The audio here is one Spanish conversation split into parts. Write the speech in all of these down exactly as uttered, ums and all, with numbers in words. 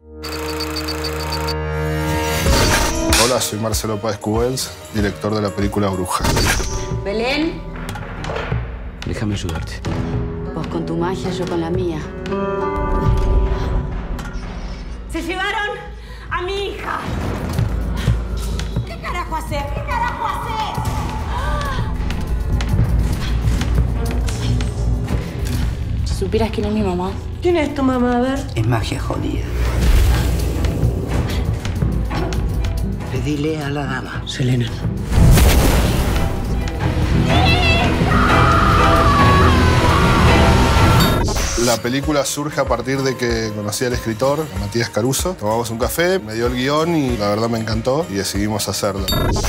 Hola, soy Marcelo Páez Cubels, director de la película Bruja. Belén. Déjame ayudarte. Vos con tu magia, yo con la mía. ¡Se llevaron a mi hija! ¿Qué carajo haces? ¿Qué carajo haces? Si supieras quién es mi mamá. ¿Quién es tu mamá? A ver. Es magia jodida. Pedile a la dama. Selena. La película surge a partir de que conocí al escritor, a Matías Caruso. Tomamos un café, me dio el guión y la verdad me encantó y decidimos hacerlo.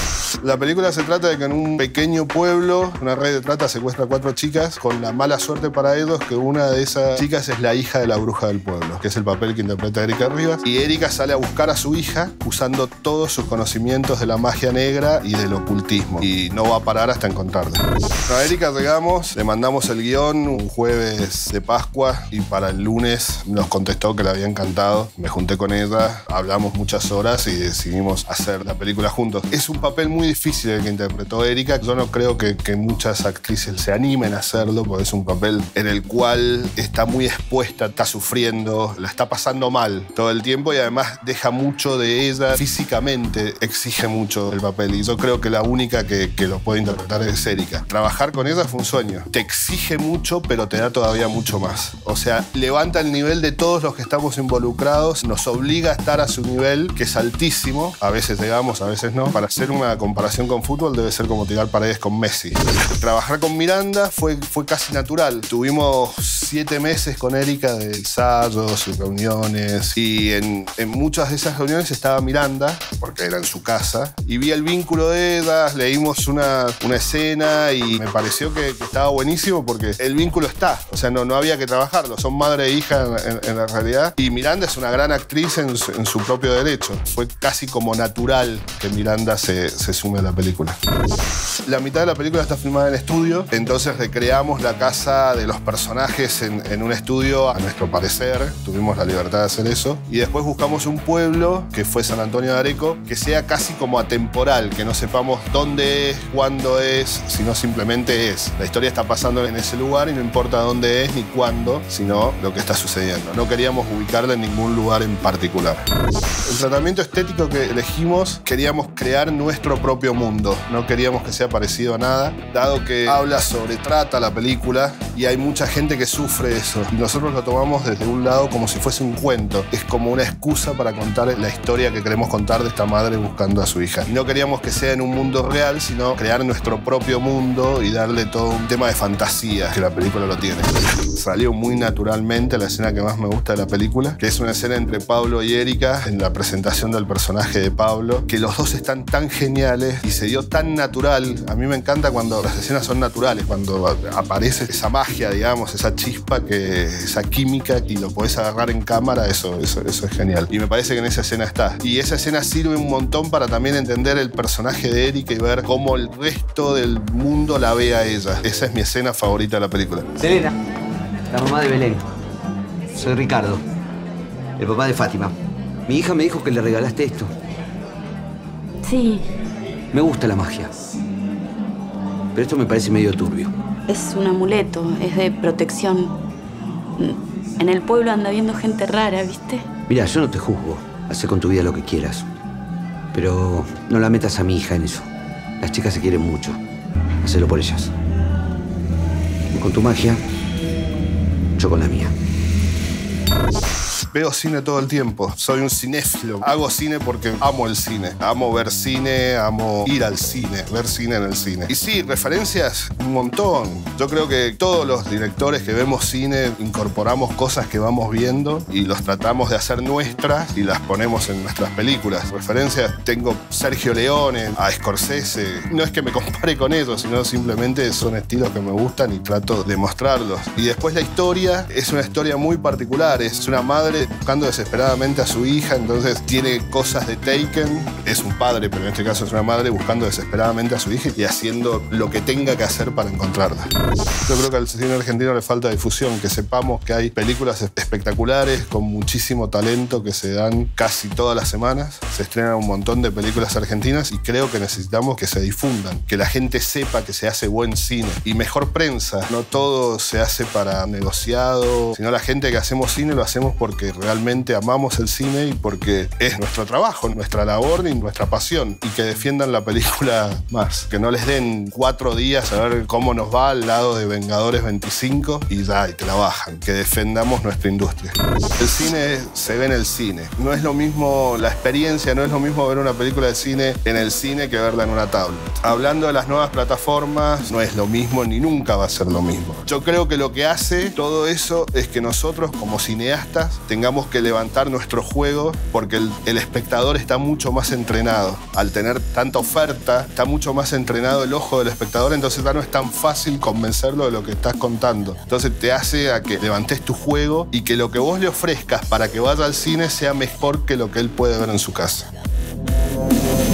La película se trata de que en un pequeño pueblo una red de trata secuestra a cuatro chicas con la mala suerte para ellos que una de esas chicas es la hija de la bruja del pueblo, que es el papel que interpreta Erika Rivas. Y Erika sale a buscar a su hija usando todos sus conocimientos de la magia negra y del ocultismo. Y no va a parar hasta encontrarla. A Erika llegamos, le mandamos el guión un jueves de Pascua y para el lunes nos contestó que le había encantado. Me junté con ella, hablamos muchas horas y decidimos hacer la película juntos. Es un papel muy difícil el que interpretó Erika. Yo no creo que, que muchas actrices se animen a hacerlo porque es un papel en el cual está muy expuesta, está sufriendo, la está pasando mal todo el tiempo y además deja mucho de ella físicamente, exige mucho el papel y yo creo que la única que, que lo puede interpretar es Erika. Trabajar con ella fue un sueño. Te exige mucho pero te da todavía mucho más. O sea, levanta el nivel de todos los que estamos involucrados, nos obliga a estar a su nivel, que es altísimo. A veces llegamos, a veces no. Para hacer una comparación con fútbol debe ser como tirar paredes con Messi. Trabajar con Miranda fue, fue casi natural. Tuvimos siete meses con Erika de ensayos y reuniones y en, en muchas de esas reuniones estaba Miranda, porque era en su casa, y vi el vínculo de ellas, leímos una, una escena y me pareció que, que estaba buenísimo porque el vínculo está. O sea, no, no había que trabajarlo. Son madre e hija en, en, en la realidad. Y Miranda es una gran actriz en su, en su propio derecho. Fue casi como natural que Miranda se, se sume a la película. La mitad de la película está filmada en estudio, entonces recreamos la casa de los personajes en, en un estudio, a nuestro parecer. Tuvimos la libertad de hacer eso. Y después buscamos un pueblo, que fue San Antonio de Areco, que sea casi como atemporal, que no sepamos dónde es, cuándo es, sino simplemente es. La historia está pasando en ese lugar y no importa dónde es ni cuándo, sino lo que está sucediendo. No queríamos ubicarla en ningún lugar en particular. El tratamiento estético que elegimos, queríamos crear nuestro propio mundo. No queríamos que sea parecido a nada, dado que habla sobre trata la película y hay mucha gente que sufre eso. Y nosotros lo tomamos desde un lado como si fuese un cuento. Es como una excusa para contar la historia que queremos contar de esta madre buscando a su hija. Y no queríamos que sea en un mundo real, sino crear nuestro propio mundo y darle todo un tema de fantasía, que la película lo tiene. Salió muy naturalmente la escena que más me gusta de la película, que es una escena entre Pablo y Erika en la presentación del personaje de Pablo, que los dos están tan geniales y se dio tan natural. A mí me encanta cuando las escenas son naturales, cuando aparece esa magia, digamos, esa chispa, que, esa química y lo podés agarrar en cámara, eso, eso, eso es genial. Y me parece que en esa escena está. Y esa escena sirve un montón para también entender el personaje de Erika y ver cómo el resto del mundo la ve a ella. Esa es mi escena favorita de la película. Selena, la mamá de Belén. Soy Ricardo, el papá de Fátima. Mi hija me dijo que le regalaste esto. Sí. Me gusta la magia, pero esto me parece medio turbio. Es un amuleto, es de protección. En el pueblo anda viendo gente rara, ¿viste? Mira, yo no te juzgo. Haz con tu vida lo que quieras. Pero no la metas a mi hija en eso. Las chicas se quieren mucho. Hacelo por ellas. Con tu magia, yo con la mía. Veo cine todo el tiempo, soy un cinéfilo. Hago cine porque amo el cine. Amo ver cine, amo ir al cine, ver cine en el cine. Y sí, referencias, un montón. Yo creo que todos los directores que vemos cine incorporamos cosas que vamos viendo y los tratamos de hacer nuestras y las ponemos en nuestras películas. Referencias, tengo Sergio Leone, a Scorsese. No es que me compare con ellos, sino simplemente son estilos que me gustan y trato de mostrarlos. Y después la historia es una historia muy particular. Es una madre padre buscando desesperadamente a su hija, entonces tiene cosas de Taken. Es un padre, pero en este caso es una madre buscando desesperadamente a su hija y haciendo lo que tenga que hacer para encontrarla. Yo creo que al cine argentino le falta difusión, que sepamos que hay películas espectaculares con muchísimo talento que se dan casi todas las semanas. Se estrenan un montón de películas argentinas y creo que necesitamos que se difundan, que la gente sepa que se hace buen cine y mejor prensa. No todo se hace para negociado, sino la gente que hacemos cine lo hacemos porque realmente amamos el cine y porque es nuestro trabajo, nuestra labor y nuestra pasión. Y que defiendan la película más. Que no les den cuatro días a ver cómo nos va al lado de Vengadores veinticinco y ya, y te la bajan. Que defendamos nuestra industria. El cine se ve en el cine. No es lo mismo la experiencia, no es lo mismo ver una película de cine en el cine que verla en una tablet. Hablando de las nuevas plataformas, no es lo mismo ni nunca va a ser lo mismo. Yo creo que lo que hace todo eso es que nosotros como cineastas tengamos que levantar nuestro juego porque el, el espectador está mucho más entrenado. Al tener tanta oferta, está mucho más entrenado el ojo del espectador, entonces ya no es tan fácil convencerlo de lo que estás contando. Entonces te hace a que levantes tu juego y que lo que vos le ofrezcas para que vaya al cine sea mejor que lo que él puede ver en su casa.